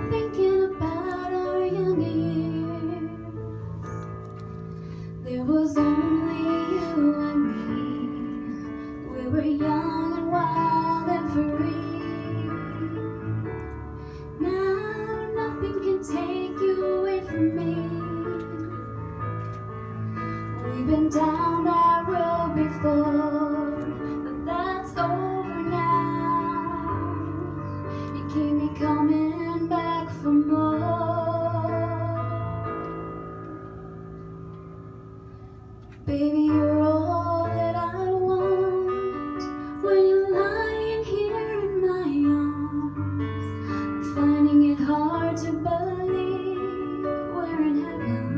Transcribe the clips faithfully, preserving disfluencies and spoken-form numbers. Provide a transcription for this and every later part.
thinking about our young years. There was only you and me. We were young and wild and free. Now nothing can take you away from me. We've been down that road before, but that's over now. You keep me coming back for more. Baby, you're all that I want. When you're lying here in my arms, I'm finding it hard to believe we're in heaven.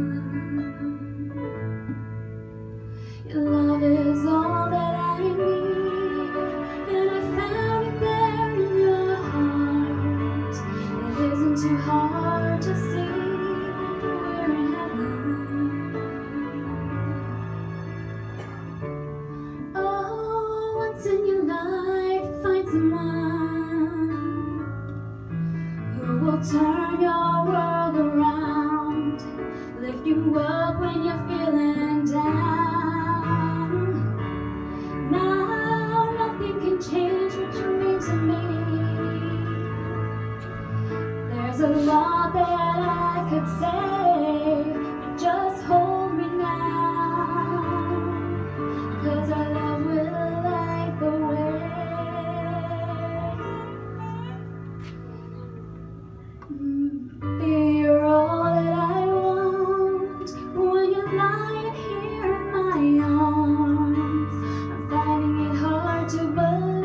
Your love is all that I need, and I found it there in your heart. It isn't too hard to see we're in heaven. Oh, once in your life, find someone who will turn your world around, lift you up when you're feeling down. Change what you mean to me. There's a lot that I could say, but just hold me now, 'cause our love will light the way. Mm, you're all that I want. When you're lying here in my arms, I'm finding it hard to believe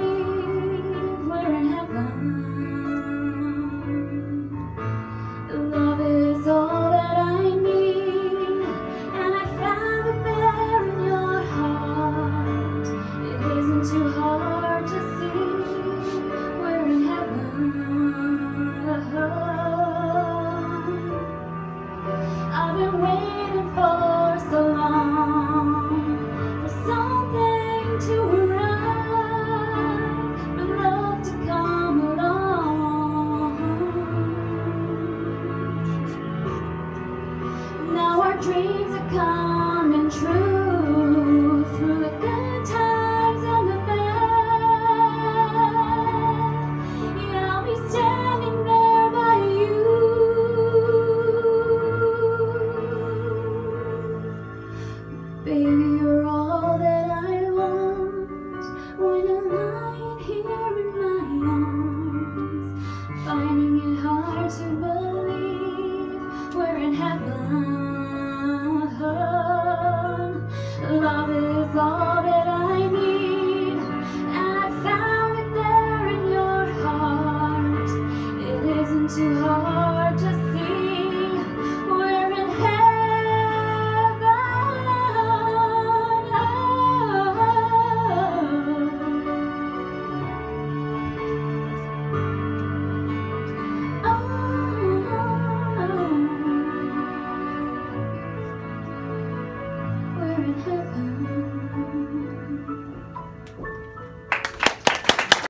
love is all that I need, and I found it there in your heart. It isn't too hard to see we're in heaven. I've been waiting for so long for something to arrive, for love to come along. Now our dreams are coming true, through the good times and the bad. Yeah, I'll be standing there by you. Baby, you're all that I want. When you're lying here in my arms, finding it hard to believe we're in heaven. Love is all that I need, and I found it there in your heart. It isn't too hard to see we're in heaven. Oh, oh, we're in heaven.